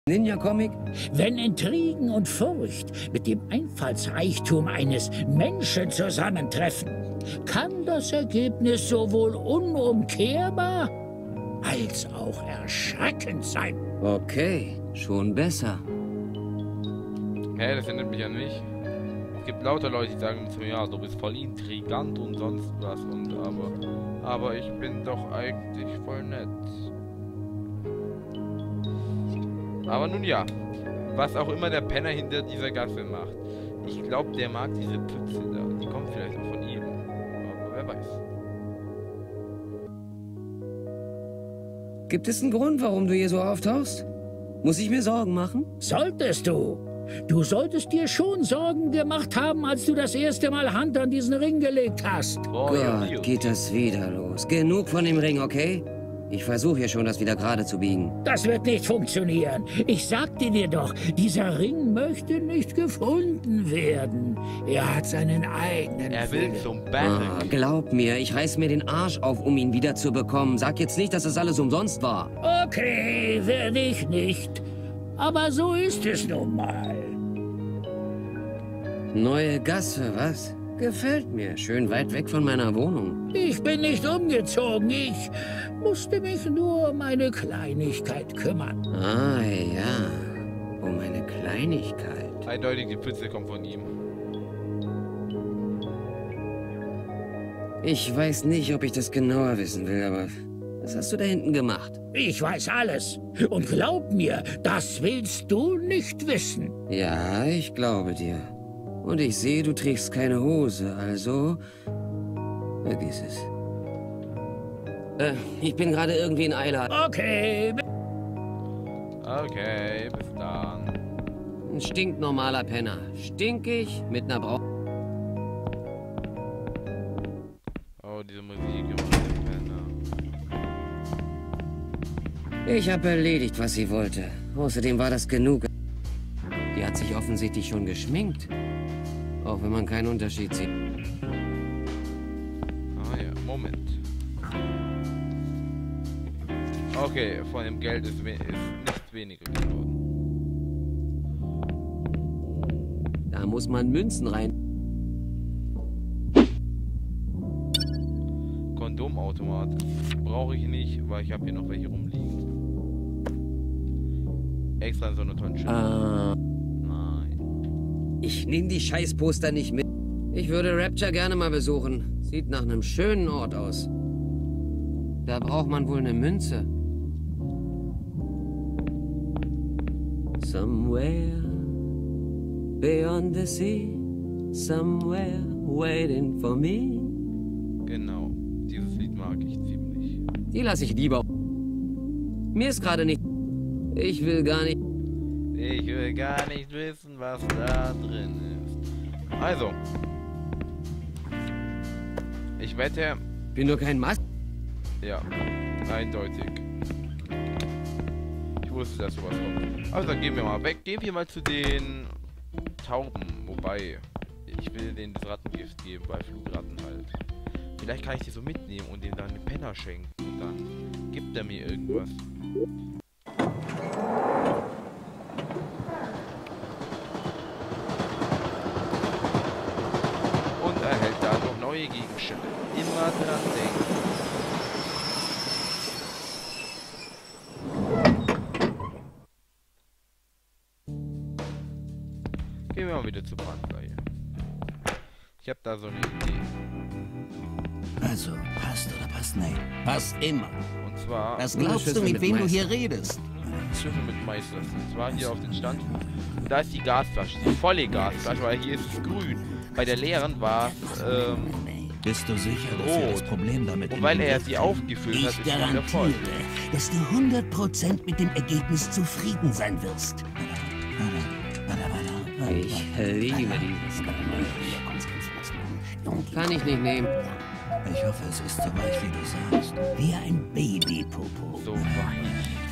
Ninja-Comic? Wenn Intrigen und Furcht mit dem Einfallsreichtum eines Menschen zusammentreffen, kann das Ergebnis sowohl unumkehrbar als auch erschreckend sein. Okay, schon besser. Hä, das erinnert mich an mich. Es gibt lauter Leute, die sagen zu mir, ja, du bist voll intrigant und sonst was. Und aber ich bin doch eigentlich voll nett. Aber nun ja, was auch immer der Penner hinter dieser Gasse macht. Ich glaube, der mag diese Pfütze da. Die kommt vielleicht auch von ihm. Aber wer weiß. Gibt es einen Grund, warum du hier so auftauchst? Muss ich mir Sorgen machen? Solltest du. Du solltest dir schon Sorgen gemacht haben, als du das erste Mal Hand an diesen Ring gelegt hast. Oh, ja, Gott, geht das wieder los. Genug von dem Ring, okay? Ich versuche hier schon, das wieder gerade zu biegen. Das wird nicht funktionieren. Ich sagte dir doch, dieser Ring möchte nicht gefunden werden. Er hat seinen eigenen Er will Willen. zum Battle. Glaub mir, ich reiß mir den Arsch auf, um ihn wieder zu bekommen. Sag jetzt nicht, dass das alles umsonst war. Okay, werde ich nicht. Aber so ist es nun mal. Neue Gasse, was? Gefällt mir. Schön weit weg von meiner Wohnung. Ich bin nicht umgezogen. Ich musste mich nur um eine Kleinigkeit kümmern. Ah, ja. Um eine Kleinigkeit. Eindeutig, die Pfütze kommt von ihm. Ich weiß nicht, ob ich das genauer wissen will, aber was hast du da hinten gemacht? Ich weiß alles. Und glaub mir, das willst du nicht wissen. Ja, ich glaube dir. Und ich sehe, du trägst keine Hose, also vergiss es. Ich bin gerade irgendwie in Eile. Okay. Okay, bis dann. Ein stinknormaler Penner. Stinkig, mit einer Oh, diese Musik macht den Penner. Ich habe erledigt, was sie wollte. Außerdem war das genug. Die hat sich offensichtlich schon geschminkt. Auch wenn man keinen Unterschied sieht. Ah ja, Moment. Okay, von dem Geld ist nichts weniger geworden. Da muss man Münzen rein. Kondomautomat. Brauche ich nicht, weil ich habe hier noch welche rumliegen. Extra in so eine Tonne. Nein. Ich nehme die Scheißposter nicht mit. Ich würde Rapture gerne mal besuchen. Sieht nach einem schönen Ort aus. Da braucht man wohl eine Münze. Somewhere beyond the sea, somewhere waiting for me. Genau, dieses Lied mag ich ziemlich. Die lasse ich lieber. Mir ist gerade nicht... Ich will gar nicht... Ich will gar nicht wissen, was da drin ist. Also. Ich wette... Bin nur kein Mast. Ja, eindeutig. Ich wusste, dass sowas kommt. Also dann gehen wir mal weg. Gehen wir mal zu den Tauben. Wobei, ich will denen das Rattengift geben, bei Flugratten halt. Vielleicht kann ich die so mitnehmen und denen dann einen Penner schenken. Und dann gibt er mir irgendwas. Und erhält dadurch neue Gegenstände. Immer dran denken. Gehen wir mal wieder zur Brandreihe. Ich habe da so eine Idee. Also, passt oder passt nicht? Passt immer. Und zwar Was glaubst du, mit wem du hier redest? Schiffe mit Meister. Und zwar hier auf den Stand. Und da ist die Gasflasche, die volle Gasflasche, weil hier ist es grün. Bei der leeren war es Bist du sicher, dass wir das Problem damit und weil er in den sie Griff aufgefüllt hat, Ich ist sie wieder voll. garantiere, dass du 100% mit dem Ergebnis zufrieden sein wirst. Ich liebe dieses. Kann ich nicht nehmen. Ich hoffe, es ist so weich, wie du sagst. Wie ein Babypopo. So weich.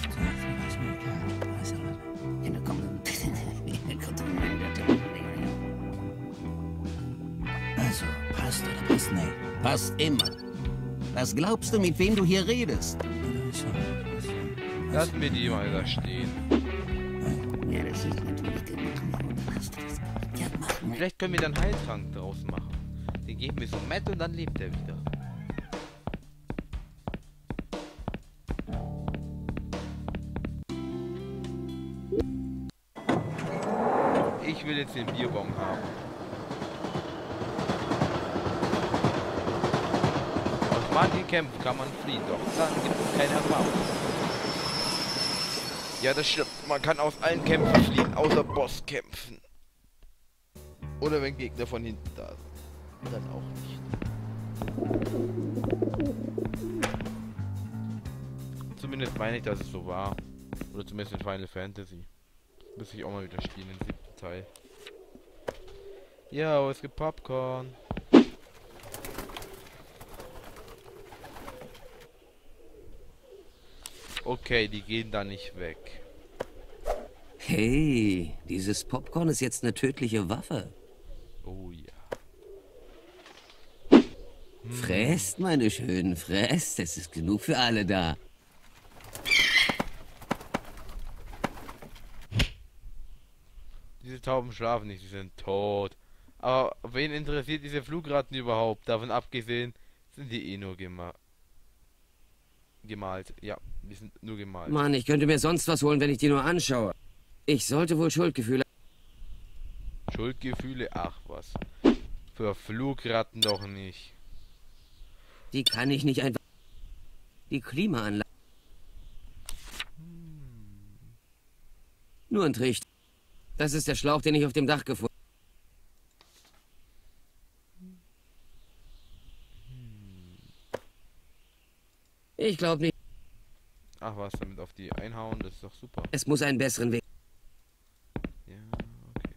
Also, passt oder passt nicht? Passt immer. Was glaubst du, mit wem du hier redest? Lassen wir die mal da stehen. das ist natürlich gemacht. Dann hast du das gemacht. Ja, machen wir. Vielleicht können wir dann Heiltrank draus machen. Den geben wir so Matt und dann lebt er wieder. Ich will jetzt den Bierbong haben. Aus manchen Kämpfen kann man fliehen, doch dann gibt es keine Erfahrung. Ja, das stimmt. Man kann aus allen Kämpfen fliehen, außer Bosskämpfen. Oder wenn Gegner von hinten da sind. Dann auch nicht. Zumindest meine ich, dass es so war. Oder zumindest in Final Fantasy. Muss ich auch mal wieder spielen, den 7. Teil. Ja, es gibt Popcorn. Okay, die gehen da nicht weg. Hey, dieses Popcorn ist jetzt eine tödliche Waffe. Oh ja. Fresst, meine Schönen, fresst. Es ist genug für alle da. Diese Tauben schlafen nicht, sie sind tot. Aber wen interessiert diese Flugratten überhaupt? Davon abgesehen sind die eh nur gemalt. Ja, die sind nur gemalt. Mann, ich könnte mir sonst was holen, wenn ich die nur anschaue. Ich sollte wohl Schuldgefühle... Schuldgefühle? Ach was. Für Flugratten doch nicht. Die kann ich nicht einfach... Die Klimaanlage... Nur ein Trichter. Das ist der Schlauch, den ich auf dem Dach gefunden habe. Ich glaube nicht. Ach was, damit auf die einhauen, das ist doch super. Es muss einen besseren Weg... Ja, okay.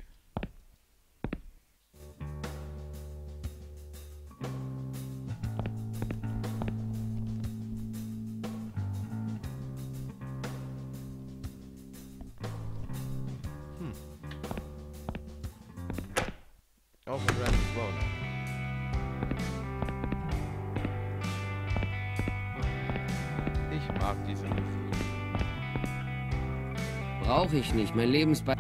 Auch ein Random Spawner. Ich mag diese Musik. Brauche ich nicht. Mein Lebensball...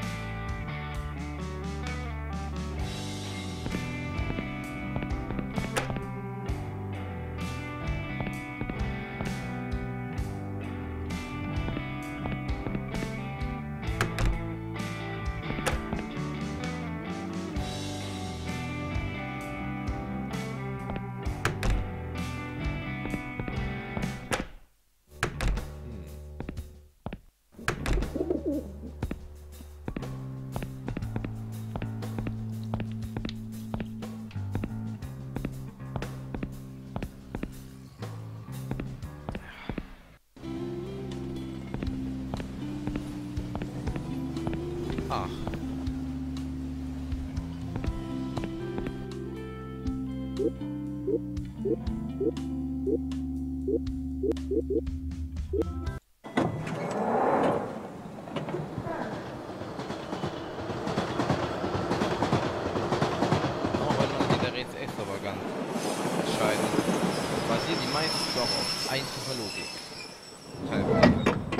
Ach. Auch wenn man der Rätsel extravagant entscheiden, basiert die meisten doch auf einfacher Logik. Teilweise.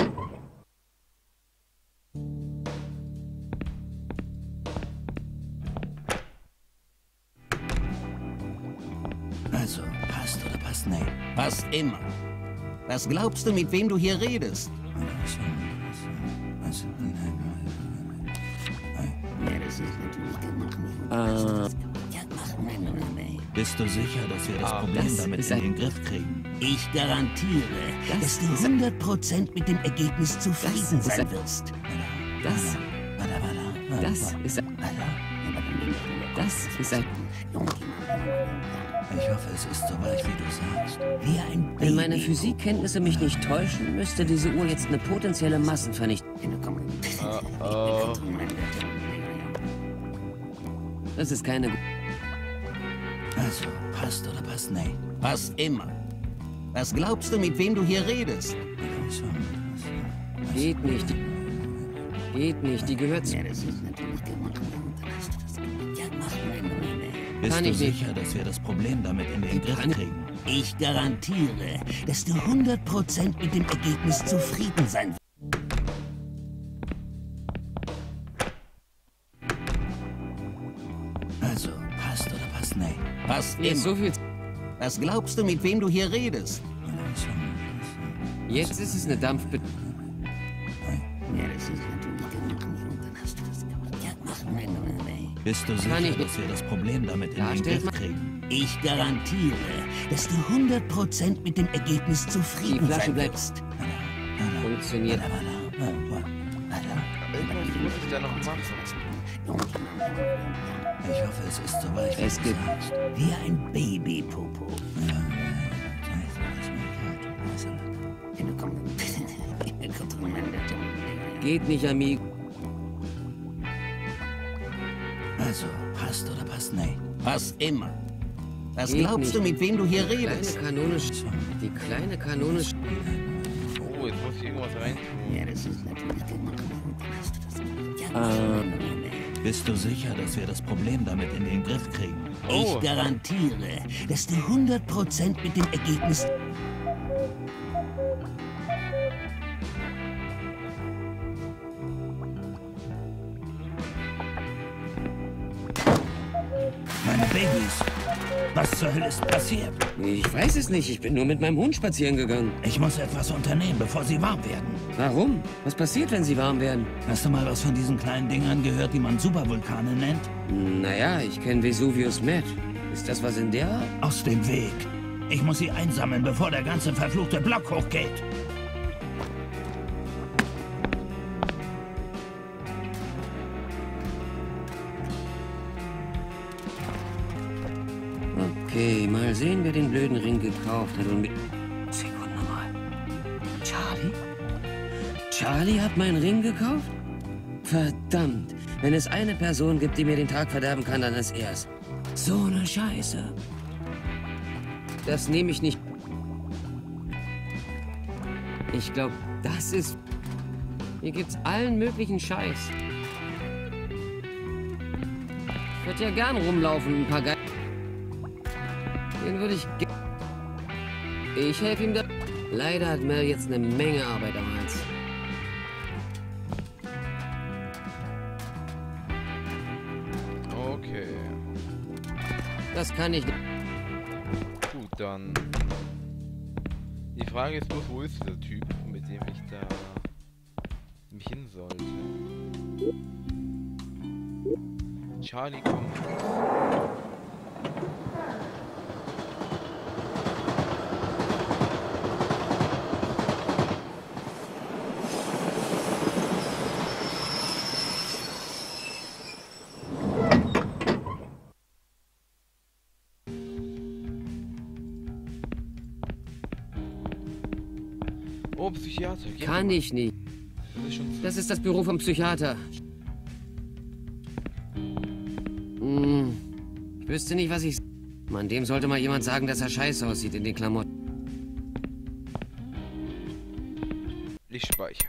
Also, passt oder passt nicht? Passt immer. Was glaubst du, mit wem du hier redest? Ja, das ist natürlich gemacht. Bist du sicher, dass wir das Problem das damit ist in ein- den Griff kriegen? Ich garantiere, dass du 100% mit dem Ergebnis zufrieden ist sein ein- wirst. Das ist ein... Das ist ein... Ich hoffe, es ist so weich, wie du sagst. Wie ein Wenn meine Baby. Physikkenntnisse mich nicht täuschen, müsste diese Uhr jetzt eine potenzielle Massenvernichtung... Das ist keine... Also, passt oder passt nicht? Passt immer. Was glaubst du, mit wem du hier redest? Geht nicht. Geht nicht. Die gehört zu... Ja, das ist natürlich gemacht. Ja, mach meine. Bist Kann du ich nicht. sicher, dass wir das Problem damit in den Griff kann- kriegen? Ich garantiere, dass du 100% mit dem Ergebnis zufrieden sein wirst. Fast Hier ist immer. so viel... Was glaubst du, mit wem du hier redest? Jetzt ist es eine Dampfbe... Ja, das ist natürlich gemacht. Und dann hast du das gemacht. Ja, mach. Bist du Kann sicher, ich nicht. dass wir das Problem damit in Ja, den stellt Griff mal- kriegen? Ich garantiere, dass du 100% mit dem Ergebnis zufrieden Die Flasche sein bleibt- wirst. Funktioniert. Irgendwas muss ich da noch machen. Ich hoffe, es ist so weit, wie Es du gibt- sagst. Wie ein Babypopo. Geht nicht, Amigo. Also, passt oder passt nicht? Was immer. Was Geht glaubst du, nicht. mit wem du hier Kleine redest? Kanone... Die kleine Kanone... Oh, jetzt muss ich irgendwas rein. Ja, das ist natürlich gemacht. Und dann hast du das gemacht. Ja, Bist du sicher, dass wir das Problem damit in den Griff kriegen? Oh. Ich garantiere, dass du 100% mit dem Ergebnis... Meine Babys! Was zur Hölle ist passiert? Ich weiß es nicht. Ich bin nur mit meinem Hund spazieren gegangen. Ich muss etwas unternehmen, bevor sie warm werden. Warum? Was passiert, wenn sie warm werden? Hast du mal was von diesen kleinen Dingern gehört, die man Supervulkane nennt? Naja, ich kenne Vesuvius Med. Ist das was in der Art? Aus dem Weg. Ich muss sie einsammeln, bevor der ganze verfluchte Block hochgeht. Okay, mal sehen, wer den blöden Ring gekauft hat und mit... Sekunde mal. Charlie? Charlie hat meinen Ring gekauft? Verdammt. Wenn es eine Person gibt, die mir den Tag verderben kann, dann ist er's. So eine Scheiße. Das nehme ich nicht. Ich glaube, das ist... Hier gibt's allen möglichen Scheiß. Ich würde ja gern rumlaufen, ein paar Ge... Den würde ich... Ich helfe ihm da... Leider hat Mel jetzt eine Menge Arbeit am Hals. Okay. Das kann ich nicht. Gut, dann. Die Frage ist bloß, wo ist dieser Typ, mit dem ich da mich hin sollte? Charlie kommt. Oh, Psychiater. Geh Kann mal. ich nicht. Das ist schon Das ist das Büro vom Psychiater. Hm. Ich wüsste nicht, was ich... Mann, dem sollte mal jemand sagen, dass er scheiße aussieht in den Klamotten. Ich speichere.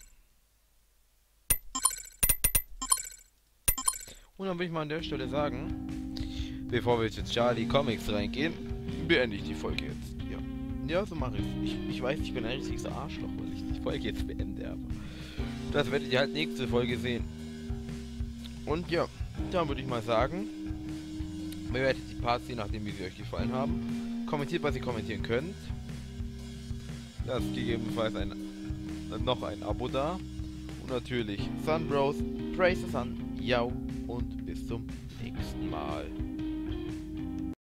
Und dann will ich mal an der Stelle sagen, bevor wir jetzt in Charlie Comics reingehen, beende ich die Folge jetzt. Ja, so mache ich. Ich weiß, ich bin ein richtiges Arschloch, weil ich die Folge jetzt beende, aber das werdet ihr halt nächste Folge sehen. Und ja, dann würde ich mal sagen, bewertet die Parts, je nachdem wie sie euch gefallen haben. Kommentiert, was ihr kommentieren könnt. Lasst gegebenenfalls noch ein Abo da. Und natürlich Sun Bros, Praise the Sun, yo und bis zum nächsten Mal.